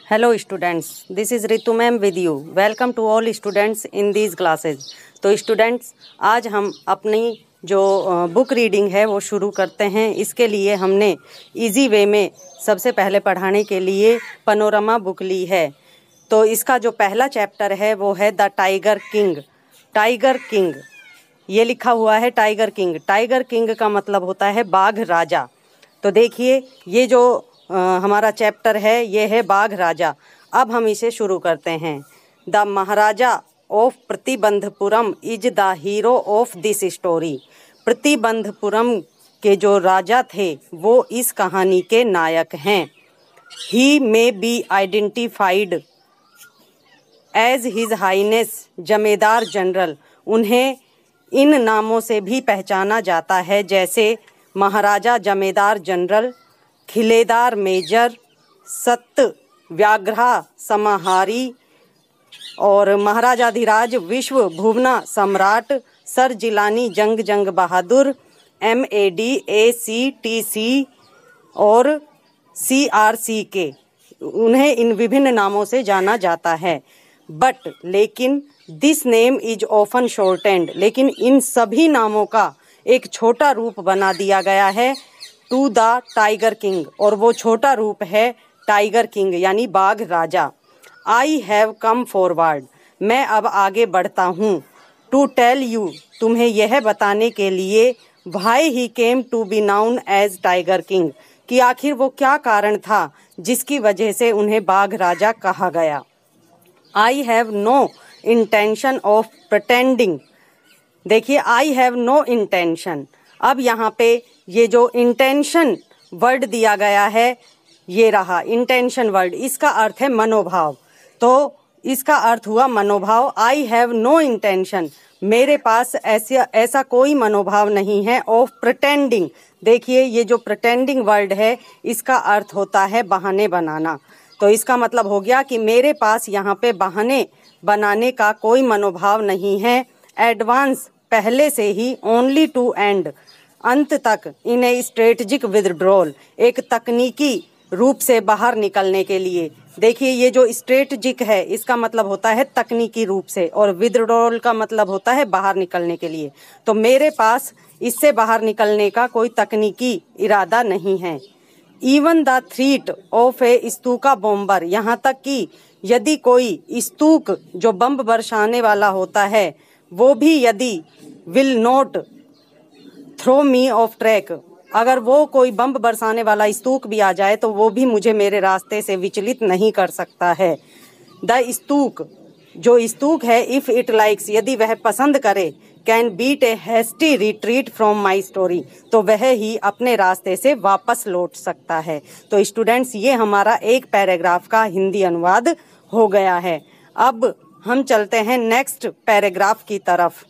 Hello students, this is Ritu ma'am with you. Welcome to all students in these classes. तो students, आज हम अपनी जो बुक रीडिंग है वो शुरू करते हैं। इसके लिए हमने इजी वे में सबसे पहले पढ़ाने के लिए पनोरमा बुक ली है। तो इसका जो पहला चैप्टर है वो है the tiger king. Tiger king ये लिखा हुआ है टाइगर किंग। टाइगर किंग का मतलब होता है बाघ राजा। तो देखिए, ये जो हमारा चैप्टर है ये है बाघ राजा। अब हम इसे शुरू करते हैं। The Maharaja of Pratibandapuram is the hero of this story. Pratibandapuram के जो राजा थे वो इस कहानी के नायक हैं। He may be identified as his highness Jamedar general. उन्हें इन नामों से भी पहचाना जाता है, जैसे महाराजा जमींदार जनरल, खिलेदार मेजर, सत्य व्याघ्रा समाहारी और महाराजाधिराज विश्व भुवना सम्राट, सर जिलानी जंग बहादुर, MADACTC और CRCK। उन्हें इन विभिन्न नामों से जाना जाता है। बट लेकिन this name is often shortened. लेकिन इन सभी नामों का एक छोटा रूप बना दिया गया है टू द टाइगर किंग, और वो छोटा रूप है टाइगर किंग यानी बाघ राजा। आई हैव कम फॉरवर्ड, मैं अब आगे बढ़ता हूँ। टू टेल यू, तुम्हें यह बताने के लिए, why he came to be known as tiger king, कि आखिर वो क्या कारण था जिसकी वजह से उन्हें बाघ राजा कहा गया। I have no intention of pretending. देखिए, आई हैव नो इंटेंशन। अब यहाँ पे ये जो इंटेंशन वर्ड दिया गया है, ये रहा इंटेंशन वर्ड। इसका अर्थ है मनोभाव। तो इसका अर्थ हुआ मनोभाव। आई हैव नो इंटेंशन, मेरे पास ऐसा कोई मनोभाव नहीं है। ऑफ प्रटेंडिंग, देखिए ये जो प्रटेंडिंग वर्ड है इसका अर्थ होता है बहाने बनाना। तो इसका मतलब हो गया कि मेरे पास यहाँ पे बहाने बनाने का कोई मनोभाव नहीं है। एडवांस, पहले से ही। ओनली टू एंड, अंत तक। इन ए स्ट्रेटजिक विदड्रॉल, एक तकनीकी रूप से बाहर निकलने के लिए। देखिए, ये जो स्ट्रेटजिक है इसका मतलब होता है तकनीकी रूप से, और विदड्रॉल का मतलब होता है बाहर निकलने के लिए। तो मेरे पास इससे बाहर निकलने का कोई तकनीकी इरादा नहीं है। Even the threat of a Stuka bomber, यहाँ तक कि यदि कोई स्तूक जो बम बरसाने वाला होता है वो भी यदि will not throw me off track, अगर वो कोई बम बरसाने वाला स्तूक भी आ जाए तो वो भी मुझे मेरे रास्ते से विचलित नहीं कर सकता है। द स्तूक, जो स्तूक है, इफ इट लाइक्स, यदि वह पसंद करे, can beat a hasty retreat from my story, तो वह ही अपने रास्ते से वापस लौट सकता है। तो स्टूडेंट्स, ये हमारा एक पैराग्राफ का हिंदी अनुवाद हो गया है। अब हम चलते हैं नेक्स्ट पैराग्राफ की तरफ।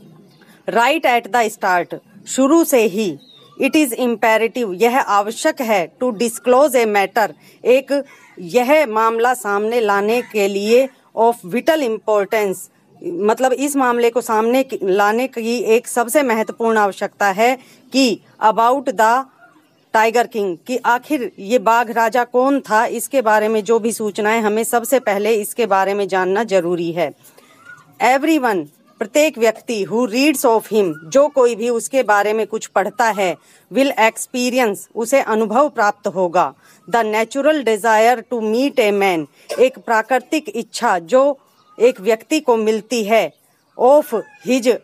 राइट एट द स्टार्ट, शुरू से ही। इट इज़ इम्पेरेटिव, यह आवश्यक है। टू डिस्क्लोज ए मैटर, एक यह मामला सामने लाने के लिए। ऑफ विटल इम्पोर्टेंस, मतलब इस मामले को सामने लाने की एक सबसे महत्वपूर्ण आवश्यकता है कि अबाउट द टाइगर किंग, कि आखिर ये बाघ राजा कौन था, इसके बारे में जो भी सूचनाएं हमें सबसे पहले इसके बारे में जानना जरूरी है। एवरीवन, प्रत्येक व्यक्ति, हु रीड्स ऑफ हिम, जो कोई भी उसके बारे में कुछ पढ़ता है, विल एक्सपीरियंस, उसे अनुभव प्राप्त होगा। The natural desire to meet a man, एक प्राकृतिक इच्छा जो एक व्यक्ति को मिलती है। ऑफ हिज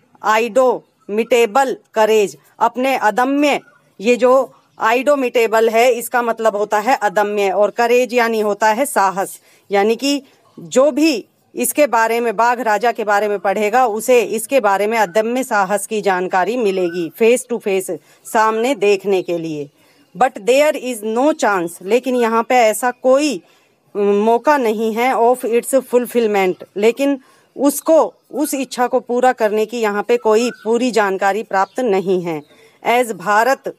आइडोमिटेबल करेज, अपने अदम्य, ये जो आइडोमिटेबल है इसका मतलब होता है अदम्य, और करेज यानी होता है साहस। यानी कि जो भी इसके बारे में, बाघ राजा के बारे में पढ़ेगा उसे इसके बारे में अदम्य साहस की जानकारी मिलेगी, फेस टू फेस, सामने देखने के लिए। But there is no chance, लेकिन यहाँ पे ऐसा कोई मौका नहीं है। ऑफ इट्स फुलफिलमेंट, लेकिन उसको, उस इच्छा को पूरा करने की यहाँ पे कोई पूरी जानकारी प्राप्त नहीं है। As Bharat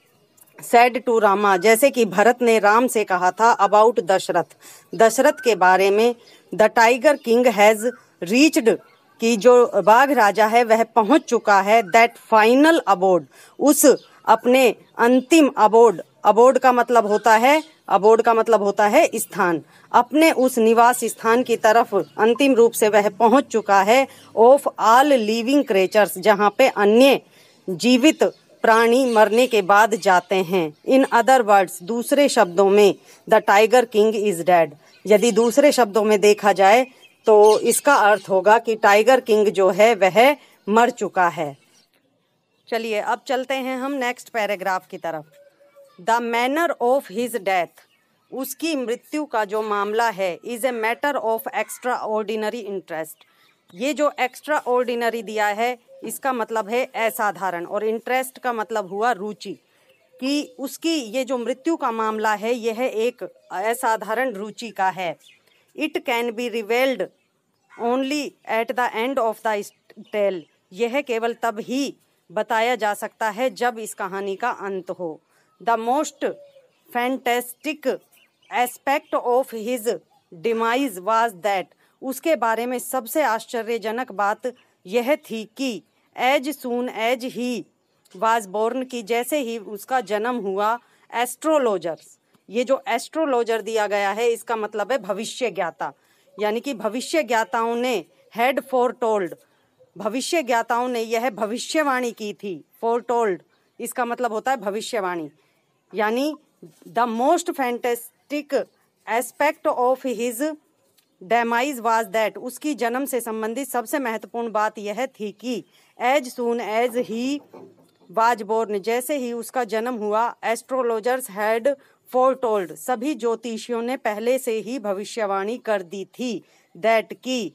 said to Rama, जैसे कि भरत ने राम से कहा था। अबाउट दशरथ, दशरथ के बारे में। The tiger king has reached, कि जो बाघ राजा है वह पहुंच चुका है। दैट फाइनल अबोर्ड, उस अपने अंतिम अबोर्ड, अबोर्ड का मतलब होता है स्थान। अपने उस निवास स्थान की तरफ अंतिम रूप से वह पहुंच चुका है। ऑफ ऑल लिविंग क्रिएचर्स, जहां पे अन्य जीवित प्राणी मरने के बाद जाते हैं। इन अदर वर्ड्स, दूसरे शब्दों में, the tiger king is dead. यदि दूसरे शब्दों में देखा जाए तो इसका अर्थ होगा कि टाइगर किंग जो है वह मर चुका है। चलिए अब चलते हैं हम नेक्स्ट पैराग्राफ की तरफ। The manner of his death, उसकी मृत्यु का जो मामला है, is a matter of extraordinary interest. ये जो एक्स्ट्रा ऑर्डिनरी दिया है इसका मतलब है असाधारण, और इंटरेस्ट का मतलब हुआ रुचि, कि उसकी ये जो मृत्यु का मामला है यह एक असाधारण रुचि का है। It can be revealed only at the end of the tale, यह केवल तब ही बताया जा सकता है जब इस कहानी का अंत हो। The most fantastic aspect of his demise was that, उसके बारे में सबसे आश्चर्यजनक बात यह थी कि as soon as he was born, की जैसे ही उसका जन्म हुआ, एस्ट्रोलॉजर्स, ये जो एस्ट्रोलॉजर दिया गया है इसका मतलब है भविष्य ज्ञाता, यानी कि भविष्य ज्ञाताओं ने हैड फोरटोल्ड, भविष्य ज्ञाताओं ने यह भविष्यवाणी की थी। फोरटोल्ड इसका मतलब होता है भविष्यवाणी, यानी the most fantastic aspect of his demise was that, उसकी जन्म से संबंधित सबसे महत्वपूर्ण बात यह थी कि as soon as he was born, जैसे ही उसका जन्म हुआ, एस्ट्रोलॉजर्स हैड फोरटोल्ड, सभी ज्योतिषियों ने पहले से ही भविष्यवाणी कर दी थी, दैट की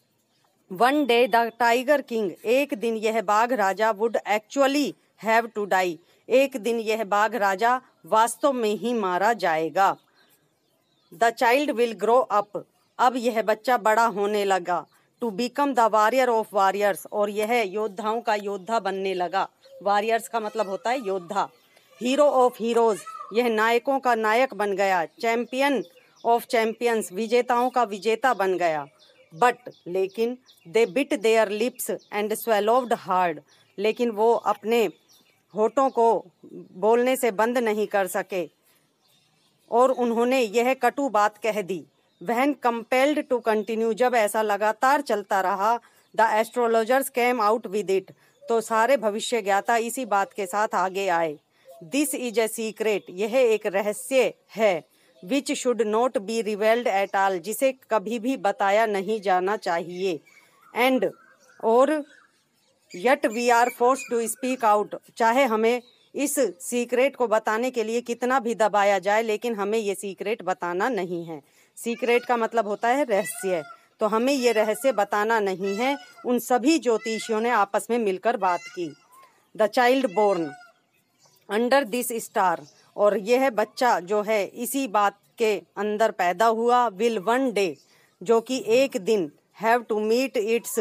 one day the tiger king, एक दिन यह बाघ राजा, would actually have to die, एक दिन यह बाघ राजा वास्तव में ही मारा जाएगा। The child will grow up, अब यह बच्चा बड़ा होने लगा। To become the warrior of warriors, और यह योद्धाओं का योद्धा बनने लगा। वॉरियर्स का मतलब होता है योद्धा। हीरो ऑफ हीरोज, यह नायकों का नायक बन गया। चैंपियन ऑफ चैंपियंस, विजेताओं का विजेता बन गया। बट लेकिन they bit their lips and swallowed hard, लेकिन वो अपने होठों को बोलने से बंद नहीं कर सके और उन्होंने यह कटु बात कह दी। वहन कंपेल्ड टू कंटिन्यू, जब ऐसा लगातार चलता रहा, the astrologers came out with it, तो सारे भविष्य ज्ञाता इसी बात के साथ आगे आए। दिस इज ए सीक्रेट, यह एक रहस्य है। Which should not be revealed at all, जिसे कभी भी बताया नहीं जाना चाहिए। एंड और yet we are force to speak out, चाहे हमें इस सीक्रेट को बताने के लिए कितना भी दबाया जाए, लेकिन हमें ये सीक्रेट बताना नहीं है। सीक्रेट का मतलब होता है रहस्य, तो हमें ये रहस्य बताना नहीं है। उन सभी ज्योतिषियों ने आपस में मिलकर बात की। The child born under this star, और यह बच्चा जो है इसी बात के अंदर पैदा हुआ। विल वन डे, जो कि एक दिन, have to meet its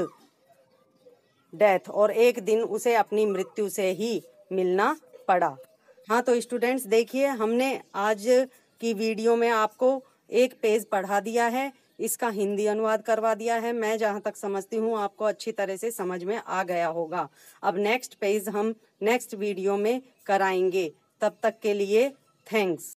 death, और एक दिन उसे अपनी मृत्यु से ही मिलना पड़ा। हाँ तो स्टूडेंट्स देखिए, हमने आज की वीडियो में आपको एक पेज पढ़ा दिया है, इसका हिंदी अनुवाद करवा दिया है। मैं जहाँ तक समझती हूँ आपको अच्छी तरह से समझ में आ गया होगा। अब नेक्स्ट पेज हम नेक्स्ट वीडियो में कराएंगे। तब तक के लिए थैंक्स।